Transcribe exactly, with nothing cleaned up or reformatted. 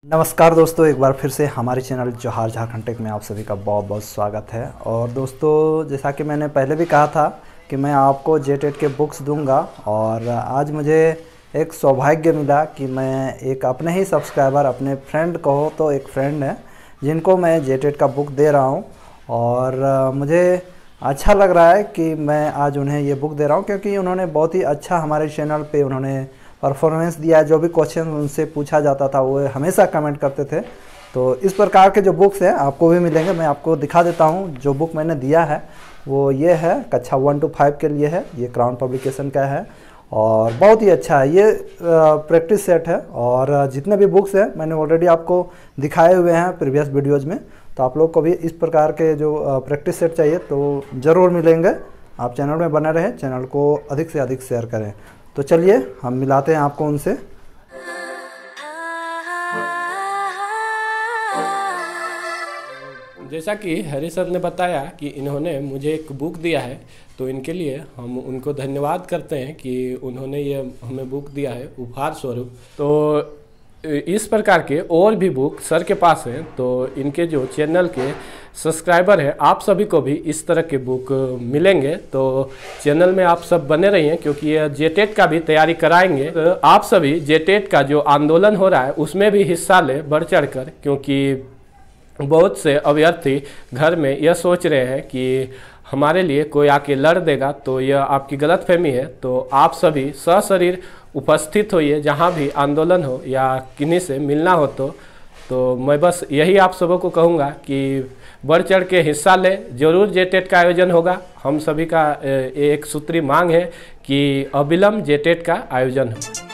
नमस्कार दोस्तों, एक बार फिर से हमारे चैनल जोहार झारखंड टेक में आप सभी का बहुत बहुत स्वागत है। और दोस्तों, जैसा कि मैंने पहले भी कहा था कि मैं आपको जे टेट के बुक्स दूंगा, और आज मुझे एक सौभाग्य मिला कि मैं एक अपने ही सब्सक्राइबर, अपने फ्रेंड कहो तो एक फ्रेंड है जिनको मैं जे टेट का बुक दे रहा हूं। और मुझे अच्छा लग रहा है कि मैं आज उन्हें ये बुक दे रहा हूं, क्योंकि उन्होंने बहुत ही अच्छा हमारे चैनल पे उन्होंने परफॉर्मेंस दिया है। जो भी क्वेश्चन उनसे पूछा जाता था वो हमेशा कमेंट करते थे। तो इस प्रकार के जो बुक्स हैं आपको भी मिलेंगे। मैं आपको दिखा देता हूं। जो बुक मैंने दिया है वो ये है, कक्षा वन टू फाइव के लिए है। ये क्राउन पब्लिकेशन का है और बहुत ही अच्छा है। ये प्रैक्टिस सेट है, और जितने भी बुक्स हैं मैंने ऑलरेडी आपको दिखाए हुए हैं प्रीवियस वीडियोज़ में। तो आप लोग को भी इस प्रकार के जो प्रैक्टिस सेट चाहिए तो ज़रूर मिलेंगे। आप चैनल में बने रहें, चैनल को अधिक से अधिक शेयर करें। तो चलिए हम मिलाते हैं आपको उनसे। जैसा कि हरी सर ने बताया कि इन्होंने मुझे एक बुक दिया है, तो इनके लिए हम उनको धन्यवाद करते हैं कि उन्होंने ये हमें बुक दिया है उपहार स्वरूप। तो इस प्रकार के और भी बुक सर के पास हैं, तो इनके जो चैनल के सब्सक्राइबर हैं आप सभी को भी इस तरह के बुक मिलेंगे। तो चैनल में आप सब बने रहिए, क्योंकि ये जे टेट का भी तैयारी कराएंगे। तो आप सभी जे टेट का जो आंदोलन हो रहा है उसमें भी हिस्सा लें बढ़ चढ़ कर, क्योंकि बहुत से अभ्यर्थी घर में यह सोच रहे हैं कि हमारे लिए कोई आके लड़ देगा, तो यह आपकी गलतफहमी है। तो आप सभी सशरीर उपस्थित होइए जहाँ भी आंदोलन हो या किन्हीं से मिलना हो। तो तो मैं बस यही आप सबों को कहूँगा कि बढ़ चढ़ के हिस्सा ले। जरूर जे टेट का आयोजन होगा। हम सभी का एक सूत्री मांग है कि अविलंब जे टेट का आयोजन हो।